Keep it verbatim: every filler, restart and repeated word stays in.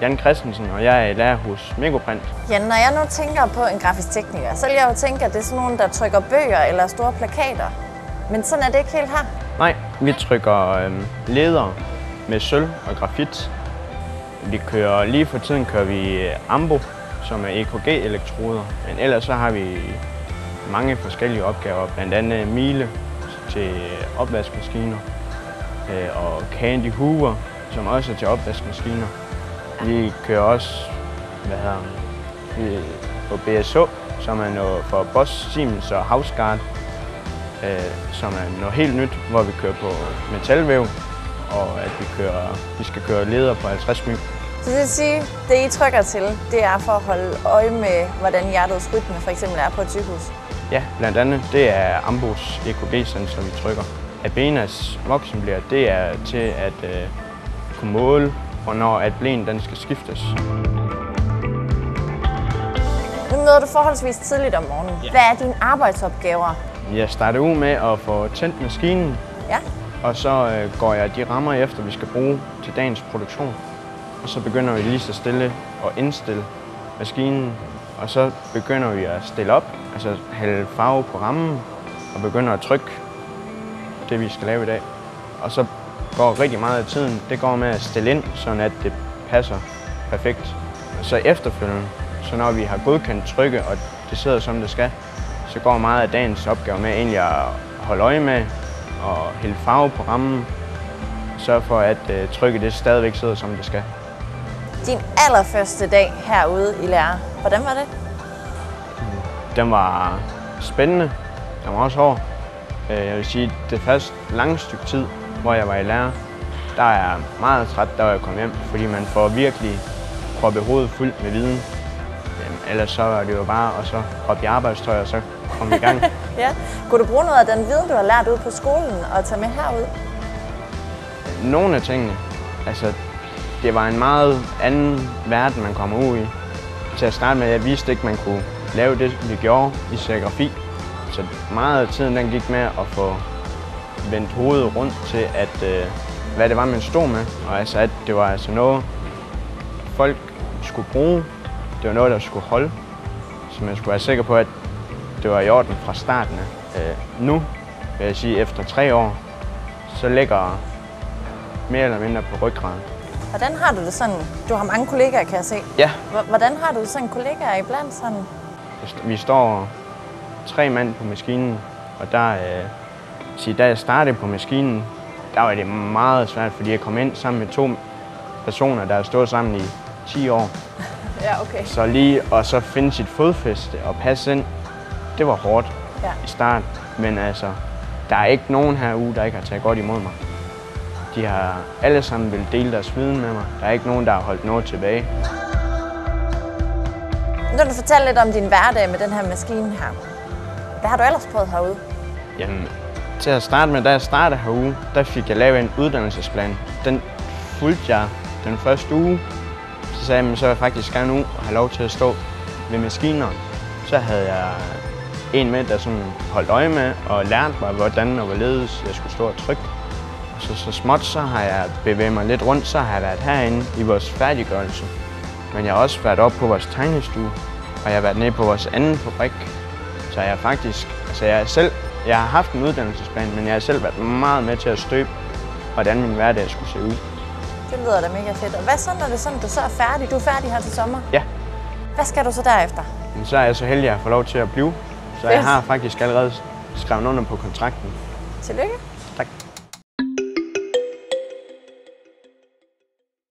Jan Christensen, og jeg er lærer hos Megoprint. Ja, når jeg nu tænker på en grafisk tekniker, så vil jeg jo tænke, at det er sådan nogen, der trykker bøger eller store plakater. Men sådan er det ikke helt her. Nej, vi trykker øh, leder med sølv og grafit. Vi kører, lige for tiden kører vi Ambo, som er E K G-elektroder. Men ellers så har vi mange forskellige opgaver, blandt andet Miele til opvaskemaskiner øh, og Candy Hoover, som også er til opvaskemaskiner. Vi kører også hvad hedder, vi, på B S H, som er noget for Bosch, Siemens og Houseguard, øh, som er noget helt nyt, hvor vi kører på metalvæv, og at vi, kører, vi skal køre leder på halvtreds my. Så det vil sige, det I trykker til, det er for at holde øje med, hvordan hjertets rytme for eksempel er på et sygehus? Ja, blandt andet. Det er Ambos E K G-sensor, vi trykker. Abenas voksenblære, det er til at øh, kunne måle, hvornår at blæen den skal skiftes. Nu møder du forholdsvis tidligt om morgenen. Ja. Hvad er dine arbejdsopgaver? Jeg starter ud med at få tændt maskinen, ja. og så øh, går jeg de rammer efter, vi skal bruge til dagens produktion. Og så begynder vi lige så stille at indstille maskinen, og så begynder vi at stille op, altså hælde farve på rammen, og begynder at trykke det, vi skal lave i dag. Og så går rigtig meget af tiden, det går med at stille ind, sådan at det passer perfekt. Og så efterfølgende, så når vi har godkendt trykket, og det sidder som det skal, så går meget af dagens opgave med egentlig at holde øje med og hælde farve på rammen, sørge for, at uh, trykket det stadigvæk sidder som det skal. Din allerførste dag herude i lære, hvordan var det? Den var spændende. Den var også hård. Jeg vil sige, det første lange stykke tid, hvor jeg var i lære, der er jeg meget træt, da jeg kom hjem, fordi man får virkelig proppet hovedet fuldt med viden. Ellers så er det jo bare at så hoppe i arbejdstøj og så komme i gang. Ja. Kunne du bruge noget af den viden, du har lært ude på skolen og tage med herud? Nogle af tingene. Altså, det var en meget anden verden, man kommer ud i. Til at starte med, jeg vidste ikke, man kunne lave det, vi gjorde i serigrafi. Så meget af tiden den gik med at få vendt hovedet rundt til, at, øh, hvad det var, man stod med. Og altså, at det var altså noget, folk skulle bruge. Det var noget, der skulle holde. Så man skulle være sikker på, at det var i orden fra starten af. Øh, nu, vil jeg sige, efter tre år, så ligger mere eller mindre på ryggraden. Hvordan har du det sådan? Du har mange kollegaer, kan jeg se. Ja. Hvordan har du det sådan kollegaer iblandt sådan? Vi står tre mand på maskinen, og der, øh, da jeg startede på maskinen, der var det meget svært, fordi jeg kom ind sammen med to personer, der har stået sammen i ti år. Ja, okay. Så lige og så finde sit fodfæste og passe ind, det var hårdt ja. i starten. Men altså, der er ikke nogen herude, der ikke har taget godt imod mig. De har alle sammen vil dele deres viden med mig. Der er ikke nogen, der har holdt noget tilbage. Nu vil du fortælle lidt om din hverdag med den her maskine her. Hvad har du ellers prøvet herude? Jamen, til at starte med, da jeg startede herude, der fik jeg lavet en uddannelsesplan. Den fulgte jeg den første uge. Så sagde jeg, så vil jeg faktisk gerne ud og have lov til at stå ved maskiner. Så havde jeg en med, der sådan holdt øje med og lærte mig, hvordan og hvorledes jeg skulle stå og trykke. Og så, så småt så har jeg bevæget mig lidt rundt, så har jeg været herinde i vores færdiggørelse. Men jeg har også været oppe på vores tegnestue, og jeg har været nede på vores anden fabrik. Så jeg er faktisk, altså jeg er selv, jeg har haft en uddannelsesplan, men jeg har selv været meget med til at støbe, hvordan min hverdag skulle se ud. Det lyder da mega fedt. Og hvad så, når det er sådan, du så er færdig? Du er færdig her til sommer? Ja. Hvad skal du så derefter? Men så er jeg så heldig, at jeg får lov til at blive. Så jeg har faktisk allerede skrevet under på kontrakten. Tillykke.